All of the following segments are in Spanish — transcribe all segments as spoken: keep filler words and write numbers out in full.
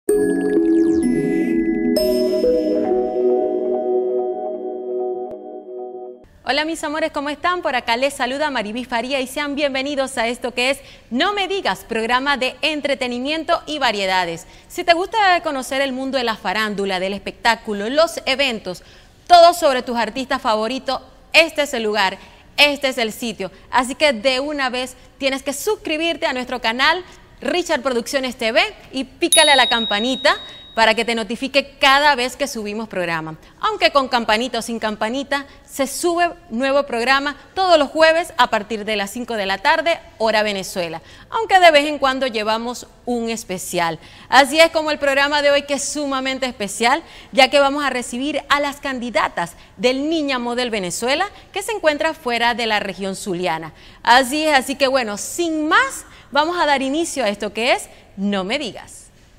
Hola mis amores, ¿cómo están? Por acá les saluda Mariví Faría y sean bienvenidos a esto que es No Me Digas, programa de entretenimiento y variedades. Si te gusta conocer el mundo de la farándula, del espectáculo, los eventos, todo sobre tus artistas favoritos, este es el lugar, este es el sitio. Así que de una vez tienes que suscribirte a nuestro canal Richard Producciones T V y pícale a la campanita para que te notifique cada vez que subimos programa. Aunque con campanita o sin campanita, se sube nuevo programa todos los jueves a partir de las cinco de la tarde, hora Venezuela. Aunque de vez en cuando llevamos un especial. Así es como el programa de hoy, que es sumamente especial, ya que vamos a recibir a las candidatas del Niña Model Venezuela, que se encuentra fuera de la región zuliana. Así es, así que bueno, sin más, vamos a dar inicio a esto que es No Me Digas.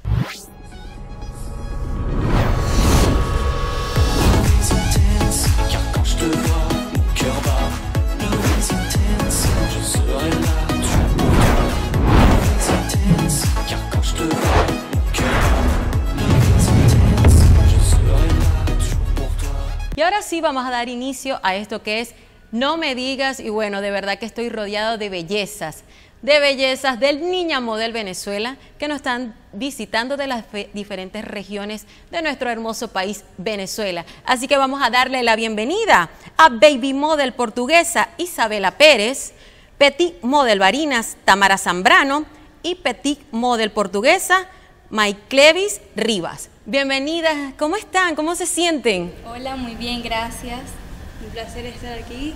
Y ahora sí vamos a dar inicio a esto que es No Me Digas, y bueno, de verdad que estoy rodeado de bellezas, de bellezas del Niña Model Venezuela, que nos están visitando de las diferentes regiones de nuestro hermoso país Venezuela. Así que vamos a darle la bienvenida a Baby Model portuguesa Isabela Pérez, Petit Model Barinas Tamara Zambrano y Petit Model portuguesa Maiclevis Rivas. Bienvenidas, ¿cómo están? ¿Cómo se sienten? Hola, muy bien, gracias. Un placer estar aquí.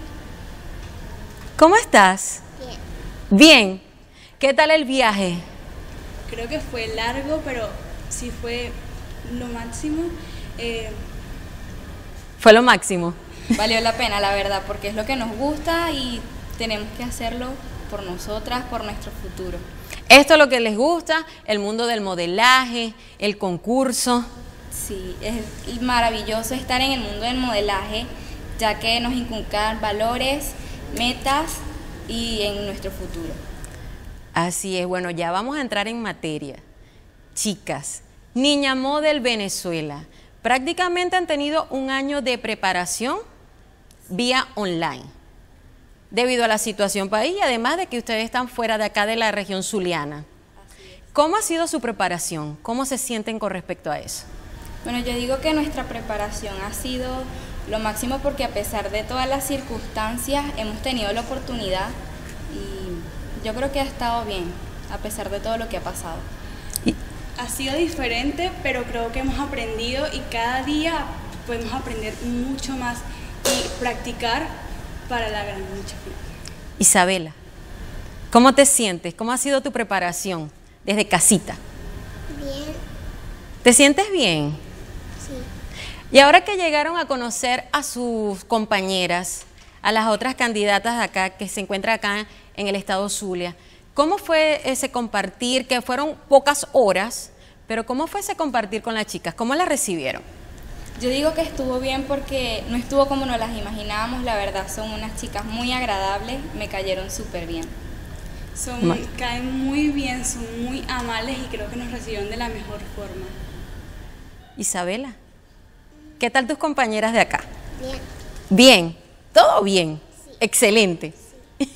¿Cómo estás? Bien. Bien. ¿Qué tal el viaje? Creo que fue largo, pero sí fue lo máximo. Eh... Fue lo máximo. Valió la pena, la verdad, porque es lo que nos gusta y tenemos que hacerlo por nosotras, por nuestro futuro. Esto es lo que les gusta, el mundo del modelaje, el concurso. Sí, es maravilloso estar en el mundo del modelaje, ya que nos inculcan valores, metas y en nuestro futuro. Así es, bueno, ya vamos a entrar en materia. Chicas, Niña Model Venezuela, prácticamente han tenido un año de preparación vía online, debido a la situación país y además de que ustedes están fuera de acá de la región zuliana. ¿Cómo ha sido su preparación? ¿Cómo se sienten con respecto a eso? Bueno, yo digo que nuestra preparación ha sido lo máximo porque a pesar de todas las circunstancias hemos tenido la oportunidad y yo creo que ha estado bien, a pesar de todo lo que ha pasado. Ha sido diferente, pero creo que hemos aprendido y cada día podemos aprender mucho más y practicar para la gran lucha. Isabela, ¿cómo te sientes? ¿Cómo ha sido tu preparación desde casita? Bien. ¿Te sientes bien? Sí. Y ahora que llegaron a conocer a sus compañeras, a las otras candidatas de acá, que se encuentran acá en el estado Zulia, ¿cómo fue ese compartir? Que fueron pocas horas, pero ¿cómo fue ese compartir con las chicas? ¿Cómo las recibieron? Yo digo que estuvo bien porque no estuvo como nos las imaginábamos, la verdad, son unas chicas muy agradables, me cayeron súper bien. Son, muy, caen muy bien, son muy amables y creo que nos recibieron de la mejor forma. Isabela, ¿qué tal tus compañeras de acá? Bien. Bien, todo bien, Sí. Excelente. Sí.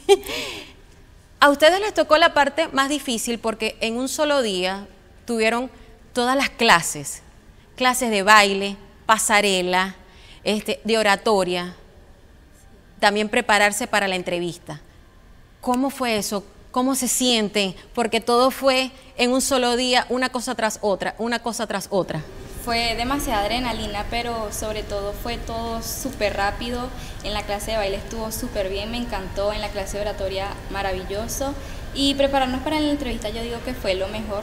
A ustedes les tocó la parte más difícil porque en un solo día tuvieron todas las clases, clases de baile, pasarela, este, de oratoria, también prepararse para la entrevista. ¿Cómo fue eso? ¿Cómo se sienten? Porque todo fue en un solo día, una cosa tras otra, una cosa tras otra. Fue demasiada adrenalina, pero sobre todo fue todo súper rápido. En la clase de baile estuvo súper bien, me encantó. En la clase de oratoria, maravilloso. Y prepararnos para la entrevista, yo digo que fue lo mejor.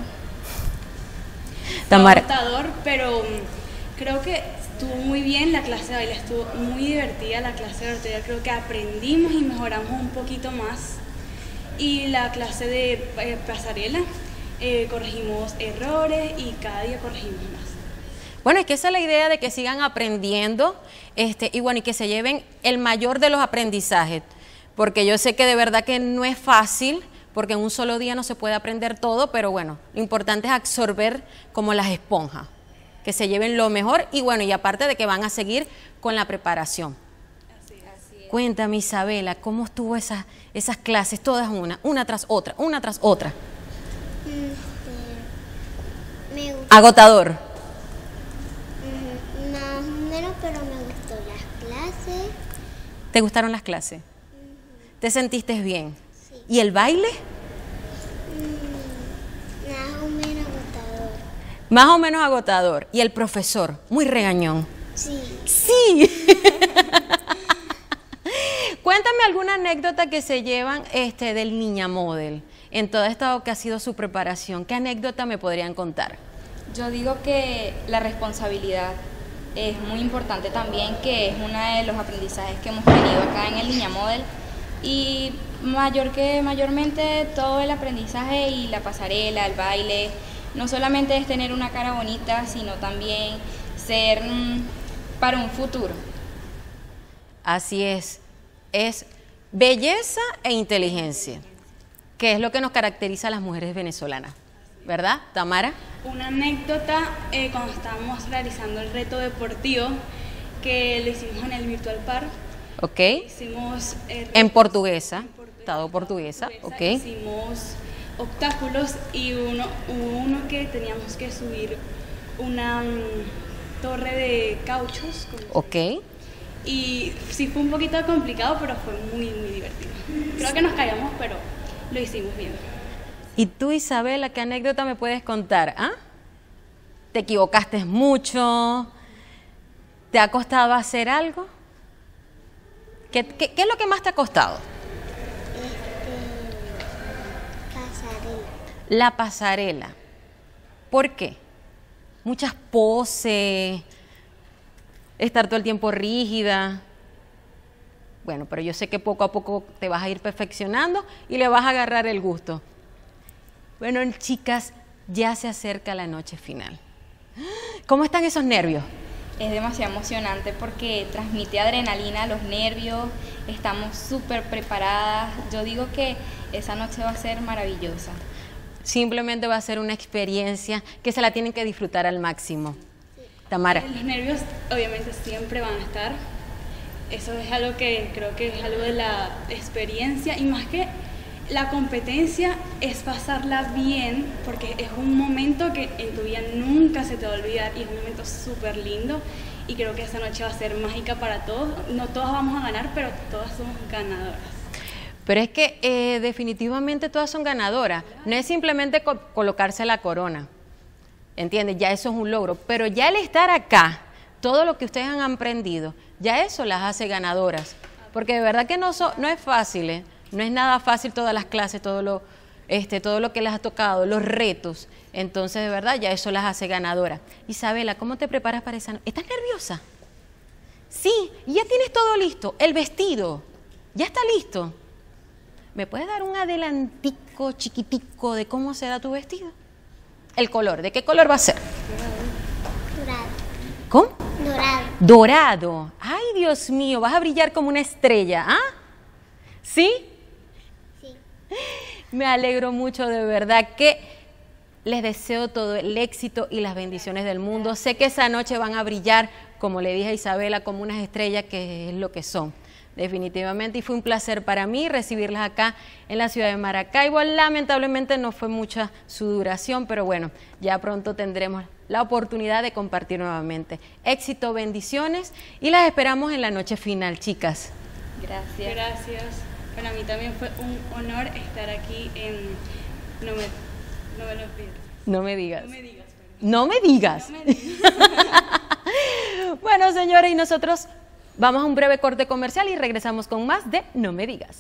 Tamara. Fue agotador, pero creo que estuvo muy bien. La clase de baile estuvo muy divertida. La clase de oratoria creo que aprendimos y mejoramos un poquito más. Y la clase de eh, pasarela, eh, corregimos errores y cada día corregimos más. Bueno, es que esa es la idea de que sigan aprendiendo este, y bueno, y que se lleven el mayor de los aprendizajes, porque yo sé que de verdad que no es fácil porque en un solo día no se puede aprender todo, pero bueno, lo importante es absorber como las esponjas, que se lleven lo mejor y bueno, y aparte de que van a seguir con la preparación. Así es. Así es. Cuéntame, Isabela, ¿cómo estuvo esas, esas clases, todas una, una tras otra, una tras otra? Este, me gustó, Agotador. mm, más o menos, pero me gustó las clases. ¿Te gustaron las clases? ¿Te sentiste bien? Sí. ¿Y el baile? Mm, más o menos agotador. Más o menos agotador. ¿Y el profesor? Muy regañón. Sí. Sí. Cuéntame alguna anécdota que se llevan este, del Niña Model en todo esto que ha sido su preparación. ¿Qué anécdota me podrían contar? Yo digo que la responsabilidad es muy importante también, que es uno de los aprendizajes que hemos tenido acá en el Niña Model. Y mayor que mayormente todo el aprendizaje y la pasarela, el baile, no solamente es tener una cara bonita, sino también ser mm, para un futuro. Así es, es belleza e inteligencia, que es lo que nos caracteriza a las mujeres venezolanas, ¿verdad, Tamara? Una anécdota, eh, cuando estábamos realizando el reto deportivo, que lo hicimos en el Virtual Park. Ok. Hicimos eh, En portuguesa, en portugués, estado portuguesa, ok. Hicimos obstáculos y uno, hubo uno que teníamos que subir una mm, torre de cauchos. como Ok. se- Y sí fue un poquito complicado, pero fue muy, muy divertido. Creo que nos caíamos, pero lo hicimos bien. ¿Y tú, Isabela, qué anécdota me puedes contar? ¿Ah? ¿Te equivocaste mucho? ¿Te ha costado hacer algo? ¿Qué, qué, qué es lo que más te ha costado? Este, pasarela. La pasarela. ¿Por qué? Muchas poses, estar todo el tiempo rígida. Bueno, pero yo sé que poco a poco te vas a ir perfeccionando y le vas a agarrar el gusto. Bueno, chicas, ya se acerca la noche final. ¿Cómo están esos nervios? Es demasiado emocionante porque transmite adrenalina, los nervios, estamos súper preparadas. Yo digo que esa noche va a ser maravillosa. Simplemente va a ser una experiencia que se la tienen que disfrutar al máximo. Tamara. Los nervios obviamente siempre van a estar. Eso es algo que creo que es algo de la experiencia y más que la competencia es pasarla bien porque es un momento que en tu vida nunca se te va a olvidar y es un momento súper lindo y creo que esa noche va a ser mágica para todos. No todas vamos a ganar, pero todas somos ganadoras. Pero es que eh, definitivamente todas son ganadoras. No es simplemente co- colocarse la corona, ¿entiendes? Ya eso es un logro. Pero ya el estar acá, todo lo que ustedes han aprendido, ya eso las hace ganadoras. Porque de verdad que no, so- no es fácil, ¿eh? No es nada fácil todas las clases, todo lo, este, todo lo que les ha tocado, los retos. Entonces, de verdad, ya eso las hace ganadoras. Isabela, ¿cómo te preparas para esa noche? ¿Estás nerviosa? Sí, y ya tienes todo listo. El vestido, ya está listo. ¿Me puedes dar un adelantico chiquitico de cómo será tu vestido? El color, ¿de qué color va a ser? Dorado. ¿Cómo? Dorado. Dorado. Ay, Dios mío, vas a brillar como una estrella, ¿ah? ¿Sí? Sí. Me alegro mucho, de verdad que les deseo todo el éxito y las bendiciones del mundo. Sé que esa noche van a brillar, como le dije a Isabela, como unas estrellas, que es lo que son. Definitivamente, y fue un placer para mí recibirlas acá en la ciudad de Maracaibo. Lamentablemente no fue mucha su duración, pero bueno, ya pronto tendremos la oportunidad de compartir nuevamente. Éxito, bendiciones y las esperamos en la noche final, chicas. Gracias. Gracias. Para mí también fue un honor estar aquí en... No me, no me lo pidas. No me digas. No me digas. Pero... No me digas. No me digas. Bueno, señores, y nosotros vamos a un breve corte comercial y regresamos con más de No me digas.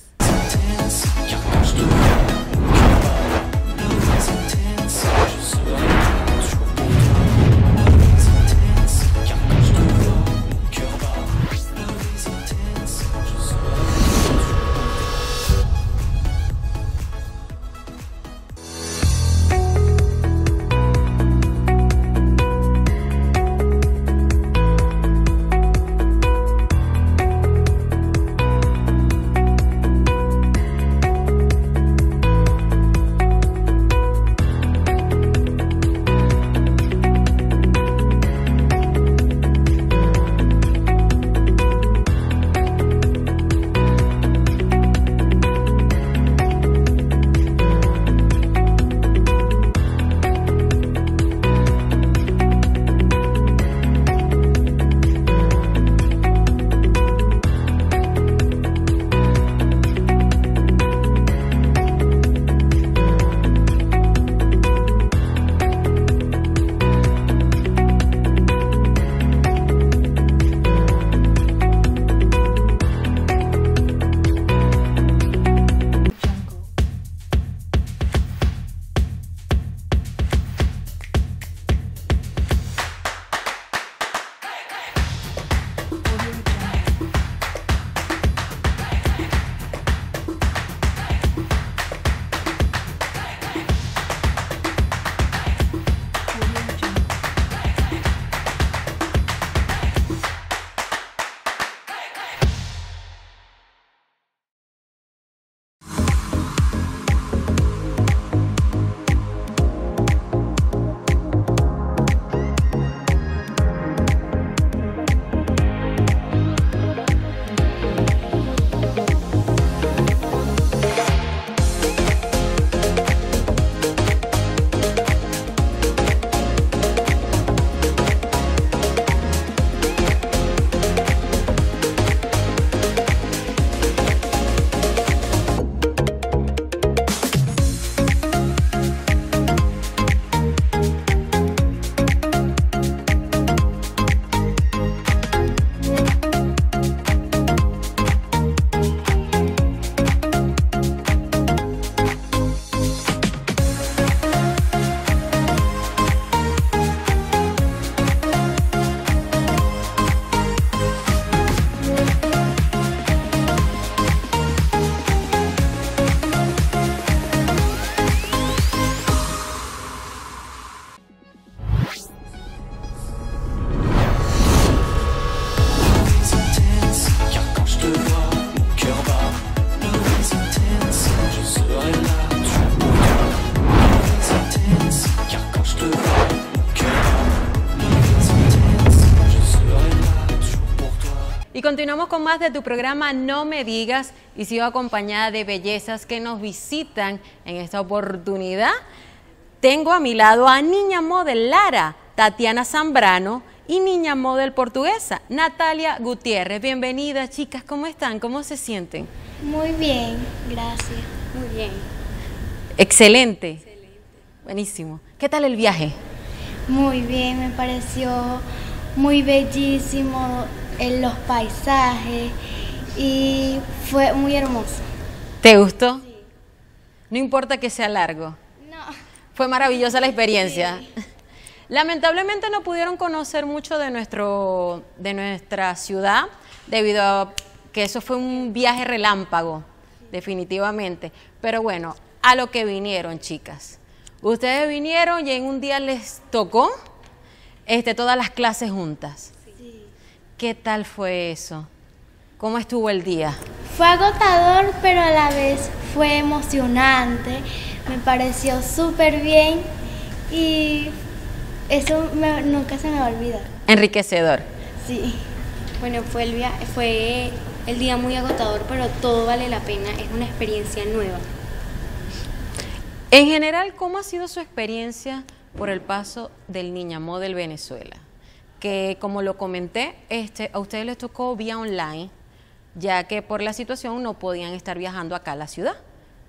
continuamos con más de tu programa No Me Digas y sigo acompañada de bellezas que nos visitan en esta oportunidad. Tengo a mi lado a niña model Lara, Tatiana Zambrano y niña model portuguesa, Natalia Gutiérrez. Bienvenidas, chicas, ¿cómo están? ¿Cómo se sienten? Muy bien, gracias. Muy bien. Excelente. Excelente. Buenísimo. ¿Qué tal el viaje? Muy bien, me pareció muy bellísimo en los paisajes y fue muy hermoso. ¿Te gustó? Sí. No importa que sea largo. No. Fue maravillosa la experiencia. Sí. Lamentablemente no pudieron conocer mucho de, nuestro, de nuestra ciudad debido a que eso fue un viaje relámpago, definitivamente. Pero bueno, a lo que vinieron, chicas. Ustedes vinieron y en un día les tocó este, todas las clases juntas. Sí. ¿Qué tal fue eso? ¿Cómo estuvo el día? Fue agotador, pero a la vez fue emocionante. Me pareció súper bien y eso me- nunca se me va a olvidar. Enriquecedor. Sí. Bueno, fue el, via- fue el día muy agotador, pero todo vale la pena. Es una experiencia nueva. En general, ¿cómo ha sido su experiencia por el paso del Niña Model Venezuela? Que como lo comenté, este, a ustedes les tocó vía online, ya que por la situación no podían estar viajando acá a la ciudad.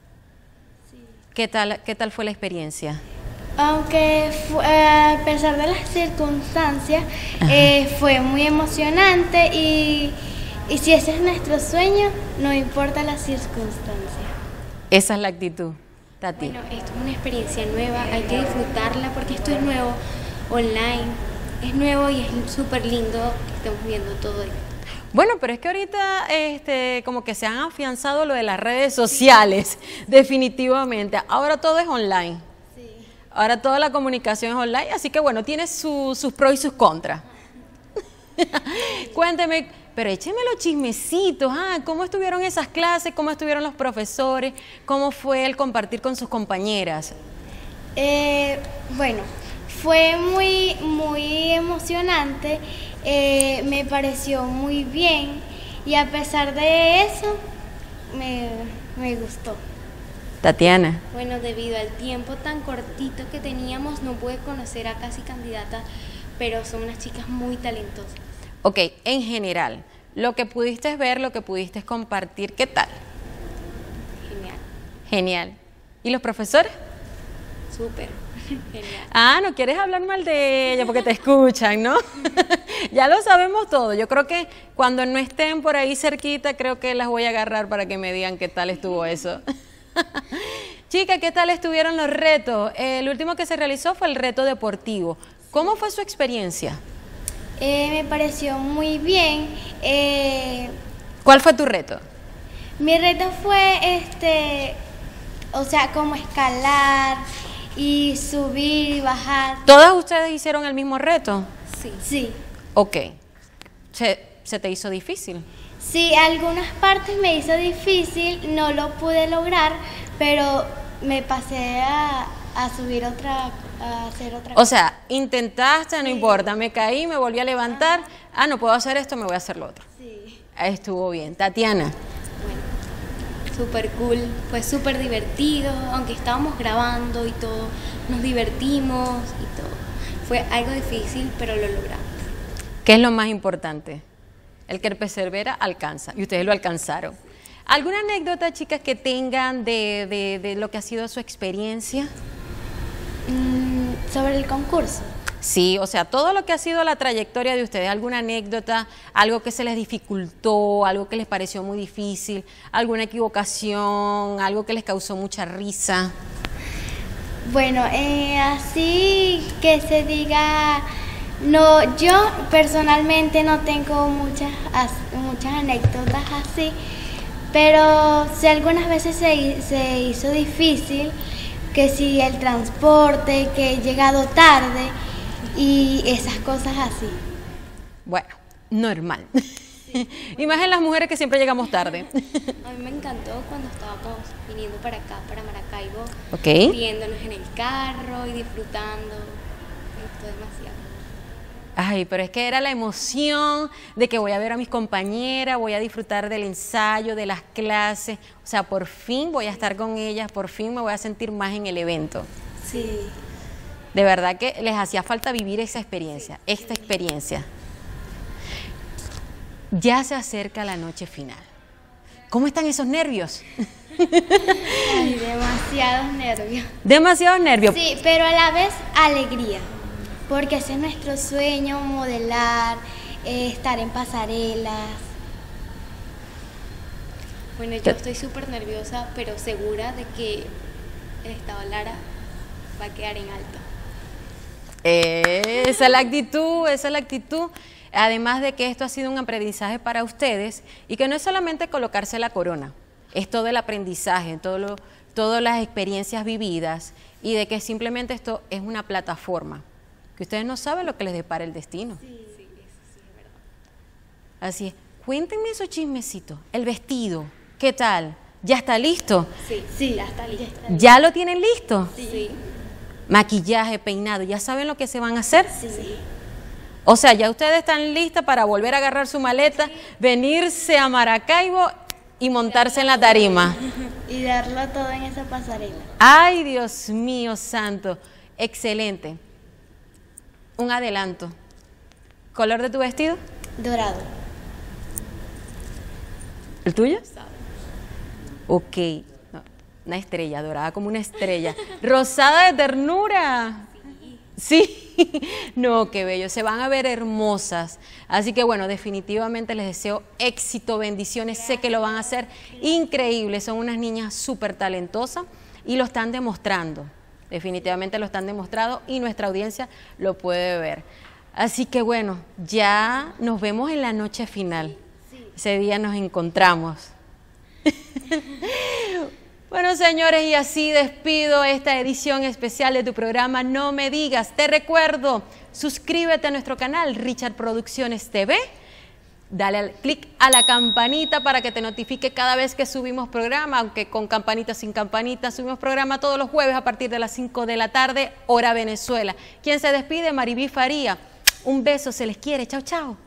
¿Qué tal, qué tal fue la experiencia? Aunque fu- eh, a pesar de las circunstancias, eh, fue muy emocionante y, y si ese es nuestro sueño, no importa las circunstancias. Esa es la actitud, Tati. Bueno, esto es una experiencia nueva, hay que disfrutarla porque esto es nuevo, online, es nuevo y es súper lindo que estemos viendo todo esto. Bueno, pero es que ahorita este, como que se han afianzado lo de las redes sociales, definitivamente. Ahora todo es online. Ahora toda la comunicación es online, así que bueno, tiene su- sus pros y sus contras. Cuénteme, pero écheme los chismecitos, ah, ¿cómo estuvieron esas clases? ¿Cómo estuvieron los profesores? ¿Cómo fue el compartir con sus compañeras? Eh, bueno, fue muy, muy emocionante, eh, me pareció muy bien y a pesar de eso, me, me gustó. Tatiana. Bueno, debido al tiempo tan cortito que teníamos, no pude conocer a casi candidatas, pero son unas chicas muy talentosas. Ok, en general, lo que pudiste ver, lo que pudiste compartir, ¿qué tal? Genial, Genial. ¿Y los profesores? súper, genial. Ah, no quieres hablar mal de ella porque te escuchan, ¿no? Ya lo sabemos todo. Yo creo que cuando no estén por ahí cerquita, creo que las voy a agarrar para que me digan qué tal estuvo eso. Chica, ¿qué tal estuvieron los retos? El último que se realizó fue el reto deportivo. ¿Cómo fue su experiencia? Eh, me pareció muy bien. eh, ¿Cuál fue tu reto? Mi reto fue, este, o sea, como escalar y subir y bajar. ¿Todas ustedes hicieron el mismo reto? Sí. Sí, Ok. ¿Se, se te hizo difícil? sí, algunas partes me hizo difícil, no lo pude lograr, pero me pasé a, a subir otra, a hacer otra O sea, intentaste, no importa, me caí, me volví a levantar, ah, no puedo hacer esto, me voy a hacer lo otro. Sí. Ah, estuvo bien. Tatiana. Bueno, súper cool, fue súper divertido, aunque estábamos grabando y todo, nos divertimos y todo. Fue algo difícil, pero lo logramos. ¿Qué es lo más importante? El que persevera alcanza, y ustedes lo alcanzaron. ¿Alguna anécdota, chicas, que tengan de, de, de lo que ha sido su experiencia? Mm, sobre el concurso. Sí, o sea, todo lo que ha sido la trayectoria de ustedes, alguna anécdota, algo que se les dificultó, algo que les pareció muy difícil, alguna equivocación, algo que les causó mucha risa. Bueno, eh, así que se diga, no, yo personalmente no tengo muchas, as- muchas anécdotas así, pero sí algunas veces se, hi- se hizo difícil, que si el transporte, que he llegado tarde y esas cosas así. Bueno, normal. Y más en las mujeres que siempre llegamos tarde. A mí me encantó cuando estábamos viniendo para acá, para Maracaibo, Ok. viéndonos en el carro y disfrutando. Me gustó demasiado. Ay, pero es que era la emoción de que voy a ver a mis compañeras, voy a disfrutar del ensayo, de las clases. O sea, por fin voy a estar con ellas, por fin me voy a sentir más en el evento. Sí. De verdad que les hacía falta vivir esa experiencia, esta experiencia. Ya se acerca la noche final. ¿Cómo están esos nervios? Ay, demasiados nervios. Demasiados nervios. Sí, pero a la vez alegría, porque ese es nuestro sueño, modelar, eh, estar en pasarelas. Bueno, yo estoy súper nerviosa, pero segura de que el Estado Lara va a quedar en alto. Eh, esa es la actitud, esa es la actitud. Además de que esto ha sido un aprendizaje para ustedes y que no es solamente colocarse la corona, es todo el aprendizaje, todo lo, todas las experiencias vividas y de que simplemente esto es una plataforma, que ustedes no saben lo que les depara el destino. Sí, sí, eso sí es verdad. Así es. Cuéntenme esos chismecitos. El vestido, ¿qué tal? ¿Ya está listo? Sí, Sí, ya está listo. ¿Ya lo tienen listo? Sí. Maquillaje, peinado, ¿ya saben lo que se van a hacer? Sí. O sea, ya ustedes están listas para volver a agarrar su maleta, venirse a Maracaibo y montarse en la tarima. Y darlo todo en esa pasarela. Ay, Dios mío santo, excelente. Un adelanto. ¿Color de tu vestido? Dorado. ¿El tuyo? Ok. No, una estrella, dorada como una estrella. Rosada de ternura. Sí. No, qué bello. Se van a ver hermosas. Así que bueno, definitivamente les deseo éxito, bendiciones. Sé que lo van a hacer increíble. Son unas niñas súper talentosas y lo están demostrando. Definitivamente lo están demostrando y nuestra audiencia lo puede ver. Así que bueno, ya nos vemos en la noche final. Ese día nos encontramos. Bueno, señores, y así despido esta edición especial de tu programa No Me Digas. Te recuerdo, suscríbete a nuestro canal Richard Producciones T V. Dale al clic a la campanita para que te notifique cada vez que subimos programa, aunque con campanita, sin campanita. Subimos programa todos los jueves a partir de las cinco de la tarde, hora Venezuela. ¿Quién se despide? Mariví Faría. Un beso, se les quiere. Chao, chao.